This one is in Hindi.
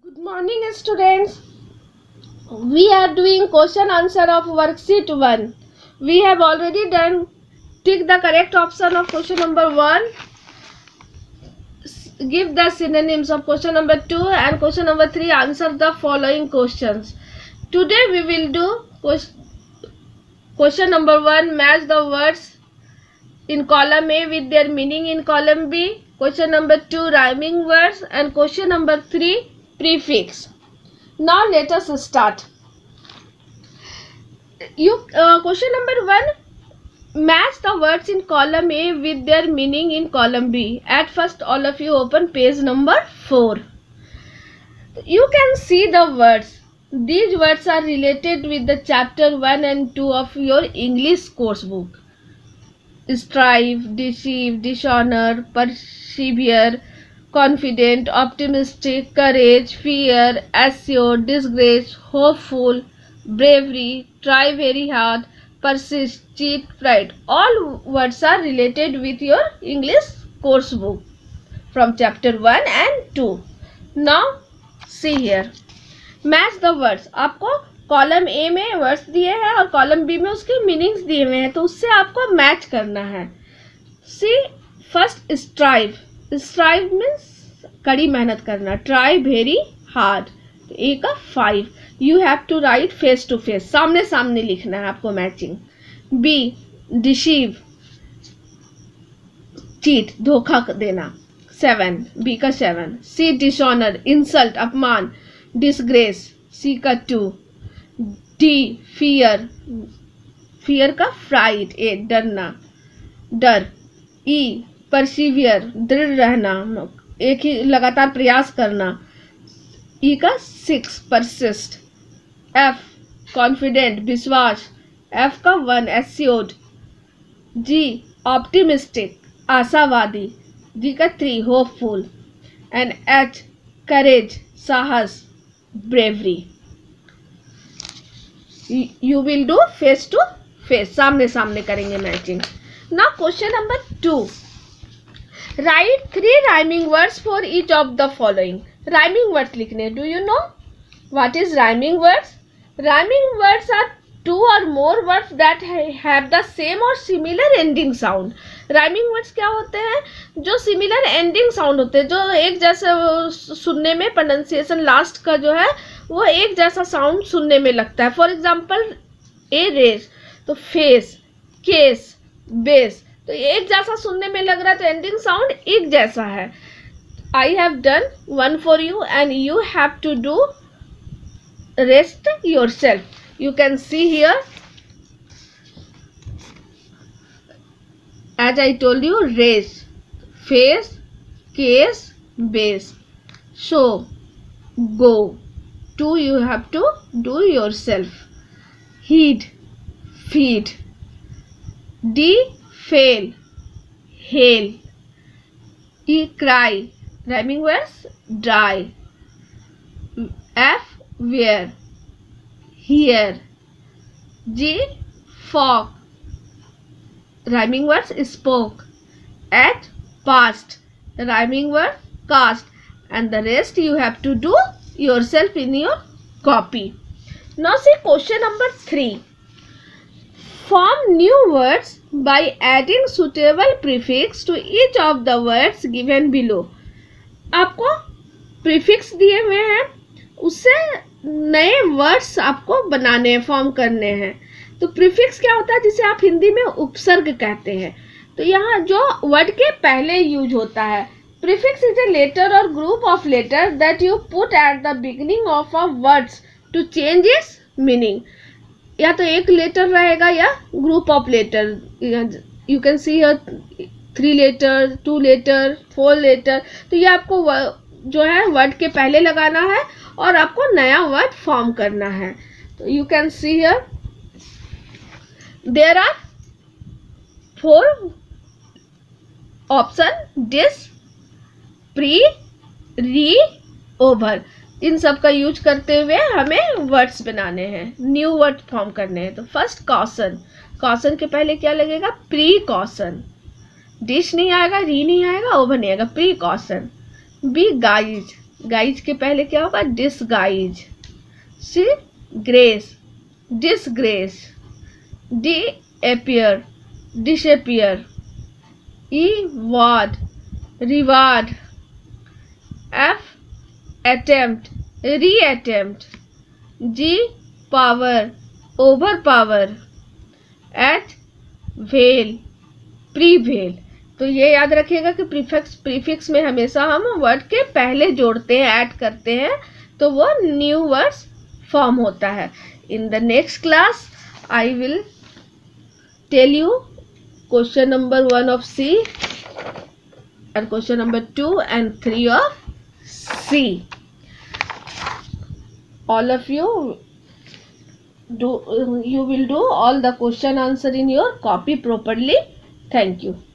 Good morning, students. We are doing question answer of worksheet 1. We have already done. Tick the correct option of question number 1. Give the synonyms of question number 2 and question number 3. Answer the following questions. Today we will do question number 1. Match the words in column A with their meaning in column B. Question number 2. Rhyming words. And question number 3. Prefix. Now let us start. Question number 1. Match the words in column A with their meaning in column B. At first, all of you open page number 4. You can see the words. These words are related with the chapter 1 and 2 of your English course book. Strive, deceive, dishonor, persevere, confident, optimistic, courage, fear, assured, disgrace, hopeful, bravery, try very hard, persist, cheat, pride. All words are related with your English course book from chapter 1 and 2. Now see here. Match the words. आपको कॉलम ए में वर्ड्स दिए हैं और कॉलम बी में उसके मीनिंग्स दिए हुए हैं, तो उससे आपको मैच करना है. C first strive. Strive means कड़ी मेहनत करना. Try very hard. तो ए का 5. You have to write face to face. सामने सामने लिखना है आपको मैचिंग. बी डिसीव, चीट, धोखा देना. 7. बी का 7. सी डिसऑनर, इंसल्ट, अपमान. डिसग्रेस. सी का 2. डी फियर, फियर का फ्राइट. 8. डरना, डर. ई परसिवियर, दृढ़ रहना, एक ही लगातार प्रयास करना. ई का 6. परसिस्ट. एफ कॉन्फिडेंट, विश्वास. एफ का 1. एस्योर्ड. जी ऑप्टिमिस्टिक, आशावादी. जी का 3. होपफुल. एंड एच करेज, साहस, bravery. You will do face to face. सामने सामने करेंगे matching. Now question number 2. Write 3 rhyming words for each of the following. Rhyming words लिखने. Do you know what is rhyming words? Rhyming words are 2 or more words that have the same or similar ending sound. Rhyming words क्या होते हैं? जो सिमिलर एंडिंग साउंड होते हैं, जो एक जैसे सुनने में प्रोनाउंसिएशन लास्ट का जो है वो एक जैसा साउंड सुनने में लगता है. फॉर एग्जाम्पल ए रेस, तो फेस, केस, बेस, तो एक जैसा सुनने में लग रहा है, तो एंडिंग साउंड एक जैसा है. I have done one for you and you have to do rest yourself. You can see here, as I told you, race, face, case, base. So go, to you have to do yourself. Heed, feed. D fail, hail. E cry, rhyming words, dry. F wear, hear. G fog, rhyming words, spoke. H past, rhyming word, cast. And the rest you have to do yourself in your copy. Now see question number 3. Form new words by adding suitable prefix to each of the words given below. आपको prefix दिए हुए हैं, उससे नए वर्ड्स आपको बनाने हैं, फॉर्म करने हैं. तो प्रीफिक्स क्या होता है? जिसे आप हिंदी में उपसर्ग कहते हैं. तो यहाँ जो वर्ड के पहले यूज होता है. प्रीफिक्स इज ए लेटर और group of letter that you put at the beginning of a words to change its meaning. या तो एक लेटर रहेगा या group of letter. You can see 3 letter, 2 letter, 4 letter. तो ये आपको जो है वर्ड के पहले लगाना है और आपको नया वर्ड फॉर्म करना है. तो you can see here there are 4 option. Dis, pre, re, over. इन सब का यूज करते हुए हमें वर्ड्स बनाने हैं, न्यू वर्ड फॉर्म करने हैं. तो फर्स्ट कॉशन. कॉशन के पहले क्या लगेगा? Pre caution. डिश नहीं आएगा, री नहीं आएगा, ओवर नहीं आएगा. Precaution. B guys, guys के पहले क्या होगा? Disguise. C grace, disgrace. D appear, disappear. E ward, reward. F attempt, reattempt. G power, overpower. H veil, prevail. तो ये याद रखिएगा कि प्रीफिक्स में हमेशा हम वर्ड के पहले जोड़ते हैं, ऐड करते हैं, तो वो न्यू वर्ड्स फॉर्म होता है. In the next class I will tell you question number 1 of C and question number 2 and 3 of C. All of you will do all the question answer in your copy properly. Thank you.